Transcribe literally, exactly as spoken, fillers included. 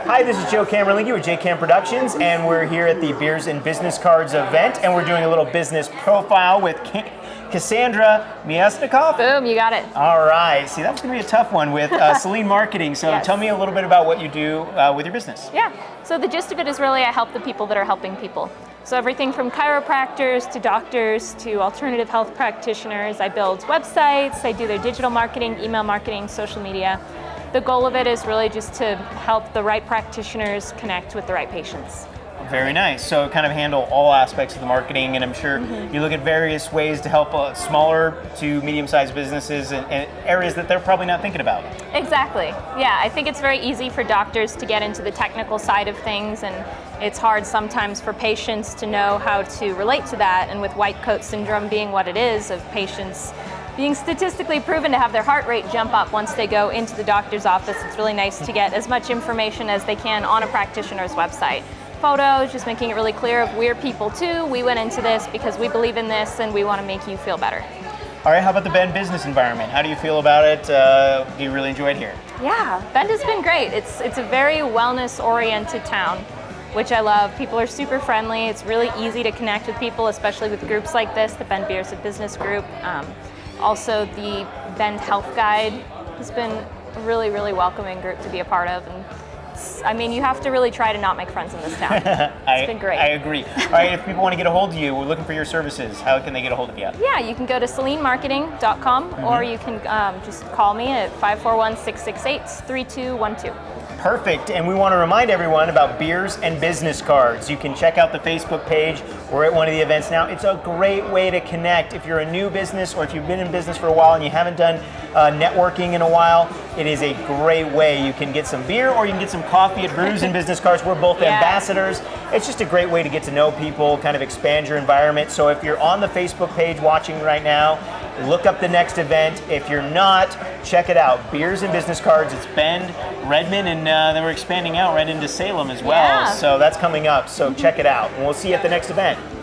Hi, this is Joe Camarlinghi with J Cam Productions, and we're here at the Beers and Business Cards event, and we're doing a little business profile with Cassandra Miaksnikov. Boom, you got it. All right. See, that's going to be a tough one with uh, Selene Marketing. So Yes. tell me a little bit about what you do uh, with your business. Yeah, so the gist of it is really I help the people that are helping people. So everything from chiropractors to doctors to alternative health practitioners. I build websites, I do their digital marketing, email marketing, social media. The goal of it is really just to help the right practitioners connect with the right patients. Very nice. So kind of handle all aspects of the marketing, and I'm sure mm-hmm. you look at various ways to help uh, smaller to medium-sized businesses in, in areas that they're probably not thinking about. Exactly. Yeah, I think it's very easy for doctors to get into the technical side of things, and it's hard sometimes for patients to know how to relate to that, and with white coat syndrome being what it is, of patients being statistically proven to have their heart rate jump up once they go into the doctor's office, it's really nice to get as much information as they can on a practitioner's website. Photos, just making it really clear of we're people too, we went into this because we believe in this and we want to make you feel better. All right, how about the Bend business environment? How do you feel about it? Uh, do you really enjoy it here? Yeah, Bend has been great. It's, it's a very wellness-oriented town, which I love. People are super friendly. It's really easy to connect with people, especially with groups like this, the Bend Beers and Business Group. Um, also, the Bend Health Guide has been a really, really welcoming group to be a part of. And I mean, you have to really try to not make friends in this town. It's I, been great. I agree. All right, if people want to get a hold of you, we're looking for your services, how can they get a hold of you? Yeah, you can go to selene marketing dot com mm-hmm. or you can um, just call me at five four one, six six eight, three two one two. Perfect, and we want to remind everyone about Beers and Business Cards. You can check out the Facebook page. We're at one of the events now. It's a great way to connect. If you're a new business or if you've been in business for a while and you haven't done uh, networking in a while, it is a great way. You can get some beer or you can get some coffee at Brews and Business Cards. We're both yeah. ambassadors. It's just a great way to get to know people, kind of expand your environment. So if you're on the Facebook page watching right now, look up the next event. If you're not, check it out. Beers and Business Cards. It's Bend, Redmond, and uh, then we're expanding out right into Salem as well. Yeah. So that's coming up. So check it out. And we'll see you at the next event.